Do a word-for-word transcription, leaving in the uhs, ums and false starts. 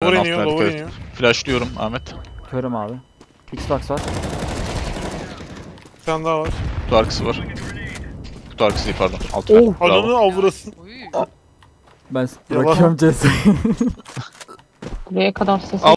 Lower Ben iniyor, altına lower dikkat et. iniyor. Flashlıyorum Ahmet. Körüm abi. Xbox var. Bir tane daha var. Kutu arkası var. Kutu arkası değil pardon. Alt ver. Oh, Bravo. ananı avurasın. Uy. Ben Yalan. bırakıyorum C S'yi. Buraya kadar ses. Al